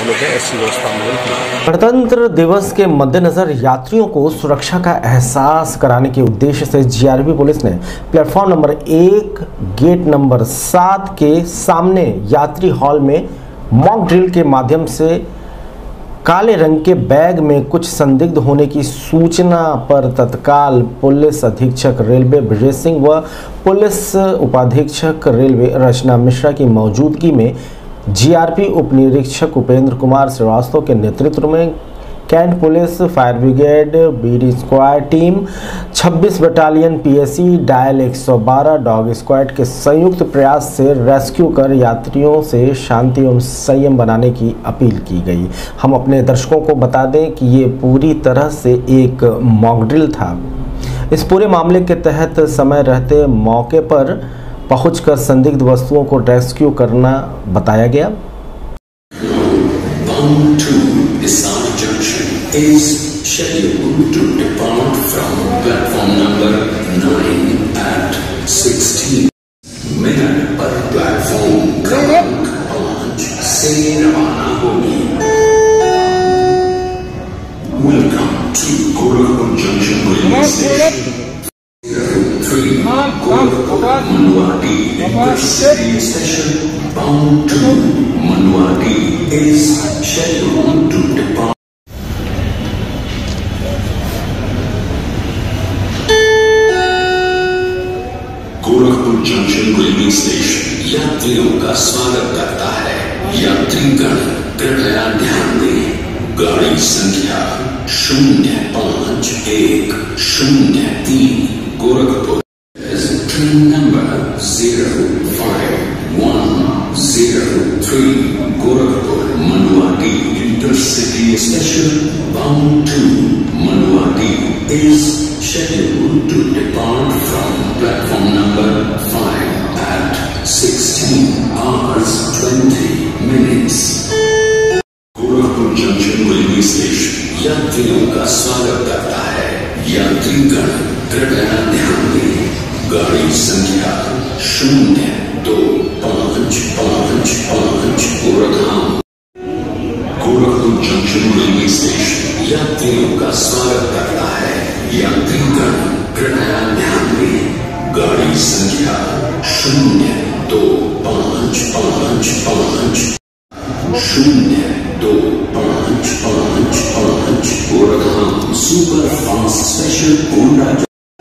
लोग हैं, ऐसी व्यवस्था अमल की। गणतंत्र दिवस के मद्देनजर यात्रियों को सुरक्षा का एहसास कराने के उद्देश्य से जीआरपी पुलिस ने प्लेटफॉर्म नंबर 1 गेट नंबर 7 के सामने यात्री हॉल में मॉक ड्रिल के माध्यम से काले रंग के बैग में कुछ संदिग्ध होने की सूचना पर तत्काल पुलिस अधीक्षक रेलवे ब्रजेश सिंह व पुलिस उपाधीक्षक रेलवे रचना मिश्रा की मौजूदगी में जीआरपी उप निरीक्षक उपेंद्र कुमार श्रीवास्तव के नेतृत्व में cantt police, fire brigade, BD squad team, 26 battalion PAC, dial 112 dog squad के संयुक्त प्रयास से रेस्क्यू कर यात्रियों से शांति एवं संयम बनाने की अपील की गई। हम अपने दर्शकों को बता दें कि ये पूरी तरह से एक मॉक ड्रिल था। इस पूरे मामले के तहत समय रहते मौके पर पहुंचकर संदिग्ध वस्तुओं को रेस्क्यू करना बताया गया। Is scheduled to depart from platform number 9 at 16 minute पर प्लेटफॉर्म क्रमांक 5 से रवाना होगी। Welcome to Gorakhpur Junction Railway Station. 3 Gorakhpur Manwadi Intercity Station bound to Manwadi is scheduled to depart. Gorakhpur junction railway station यात्रियों का स्वागत करता है। यात्रीगण कृपया ध्यान दें, गाड़ी संख्या 051003 Gorakhpur train number 05-103 Gorakhpur Manduadih intercity special bound to Manduadih is scheduled to depart from platform number 5 at 16:20 Gorakhpur junction railway station यात्रियों का स्वागत करता है। यात्रीगण कृपया ध्यान दें, गाड़ी संख्या 0255 गोरखपुर जंक्शन रेलवे स्टेशन यात्रियों का स्वागत करता है। यात्रीगण कृपया ध्यान दें, गाड़ी संख्या 0255 Gorakhdham super fast special Gonda.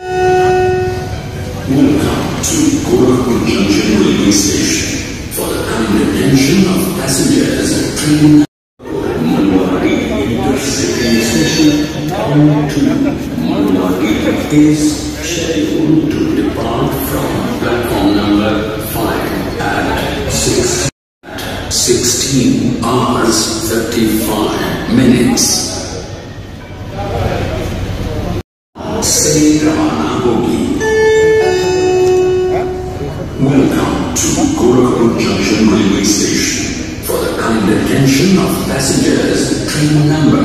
Welcome to Gorakhpur Junction Railway Station. For the kind attention of passengers and train Manwadi Intercity Station bound to Manwadi is scheduled to depart from platform number 5 at 16:35 से रवाना होगी। Welcome to Gorakhpur Junction Railway Station. For the kind attention of passengers, train number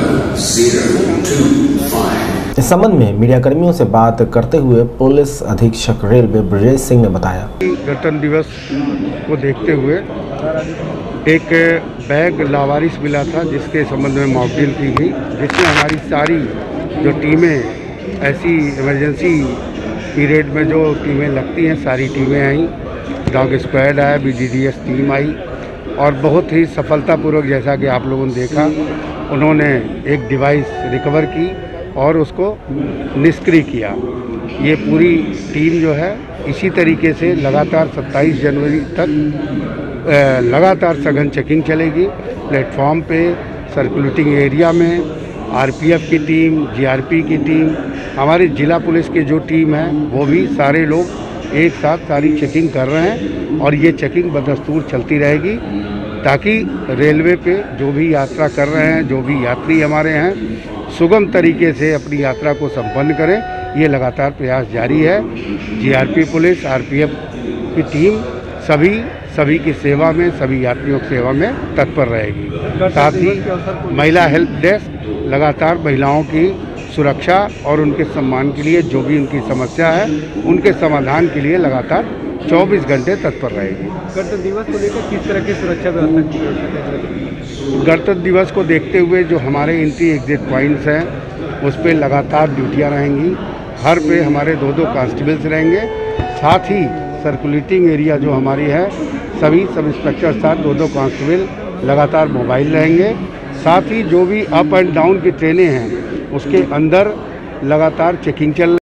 025. इस संबंध में media कर्मियों से बात करते हुए पुलिस अधीक्षक रेलवे ब्रजेश सिंह ने बताया, गणतंत्र दिवस को देखते हुए एक बैग लावारिस मिला था, जिसके संबंध में मॉक ड्रिल की गई, जिसमें हमारी सारी जो टीमें ऐसी इमरजेंसी पीरियड में जो टीमें लगती हैं सारी टीमें आई, डॉग स्क्वाड आया, BDDS टीम आई और बहुत ही सफलतापूर्वक, जैसा कि आप लोगों ने देखा, उन्होंने एक डिवाइस रिकवर की और उसको निष्क्रिय किया। ये पूरी टीम जो है इसी तरीके से लगातार 27 जनवरी तक लगातार सघन चेकिंग चलेगी। प्लेटफॉर्म पे, सर्कुलेटिंग एरिया में RPF की टीम, GRP की टीम, हमारी जिला पुलिस की जो टीम है वो भी सारे लोग एक साथ सारी चेकिंग कर रहे हैं और ये चेकिंग बदस्तूर चलती रहेगी ताकि रेलवे पे जो भी यात्रा कर रहे हैं, जो भी यात्री हमारे हैं, सुगम तरीके से अपनी यात्रा को संपन्न करें। ये लगातार प्रयास जारी है। GRP पुलिस, RPF की टीम सभी की सेवा में, सभी यात्रियों की सेवा में तत्पर रहेगी। साथ ही महिला हेल्प डेस्क लगातार महिलाओं की सुरक्षा और उनके सम्मान के लिए जो भी उनकी समस्या है उनके समाधान के लिए लगातार 24 घंटे तत्पर रहेगी। गणतंत्र दिवस को लेकर किस तरह की सुरक्षा व्यवस्था की है? गणतंत्र दिवस को देखते हुए जो हमारे एंट्री एग्जिट पॉइंट्स हैं उस पर लगातार ड्यूटियाँ रहेंगी। हर पे हमारे 2-2 कांस्टेबल्स रहेंगे। साथ ही सर्कुलेटिंग एरिया जो हमारी है सभी सब इंस्पेक्टर साथ 2-2 कांस्टेबल लगातार मोबाइल रहेंगे। साथ ही जो भी अप एंड डाउन की ट्रेनें हैं उसके अंदर लगातार चेकिंग चल